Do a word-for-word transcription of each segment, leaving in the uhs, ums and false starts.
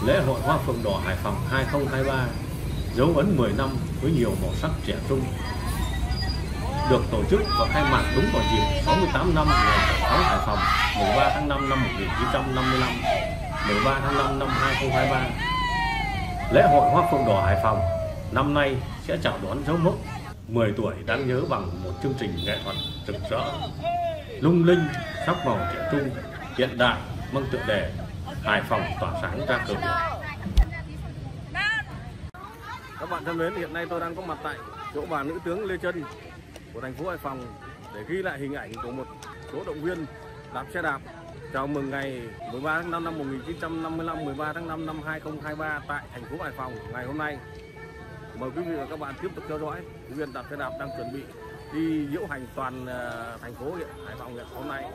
Lễ hội Hoa Phượng Đỏ Hải Phòng hai không hai ba dấu ấn mười năm với nhiều màu sắc trẻ trung, được tổ chức và khai mạc đúng vào dịp sáu mươi tám năm ngày giải phóng Hải Phòng mười ba tháng năm năm một nghìn chín trăm năm mươi lăm, mười ba tháng năm năm hai không hai ba. Lễ hội Hoa Phượng Đỏ Hải Phòng năm nay sẽ chào đón dấu mốc mười tuổi đáng nhớ bằng một chương trình nghệ thuật rực rỡ, lung linh, sắc màu trẻ trung, hiện đại, mang tựa đề Hải Phòng tỏa sáng ra cờ biển. Các bạn thân mến, hiện nay tôi đang có mặt tại chỗ bà nữ tướng Lê Trân của thành phố Hải Phòng để ghi lại hình ảnh của một số động viên đạp xe đạp chào mừng ngày mười ba tháng năm năm một nghìn chín trăm năm mươi lăm, mười ba tháng năm năm hai không hai ba tại thành phố Hải Phòng ngày hôm nay. Mời quý vị và các bạn tiếp tục theo dõi. Động viên đạp xe đạp đang chuẩn bị đi diễu hành toàn thành phố Hải Phòng ngày hôm nay.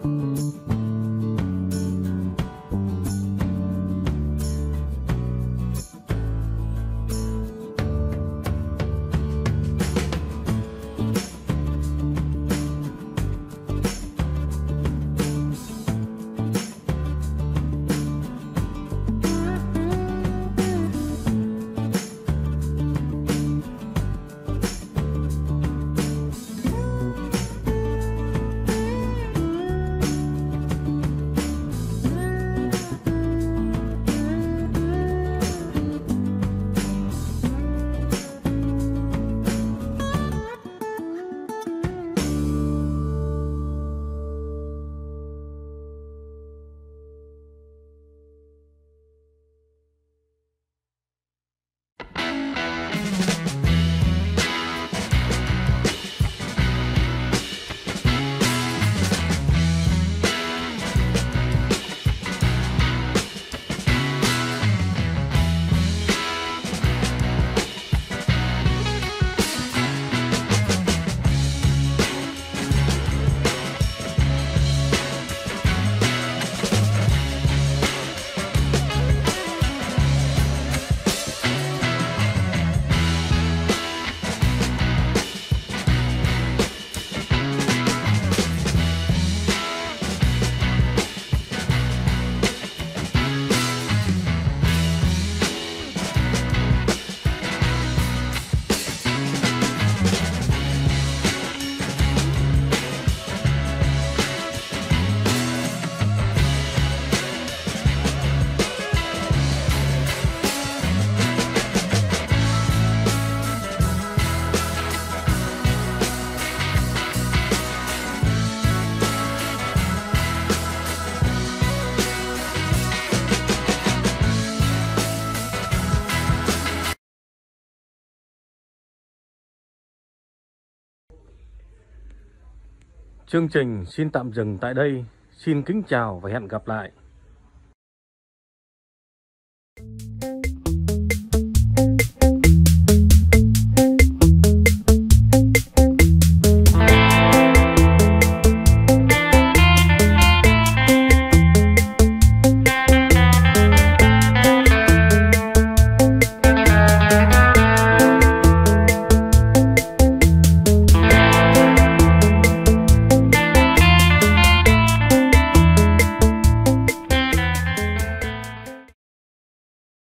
Chương trình xin tạm dừng tại đây. Xin kính chào và hẹn gặp lại.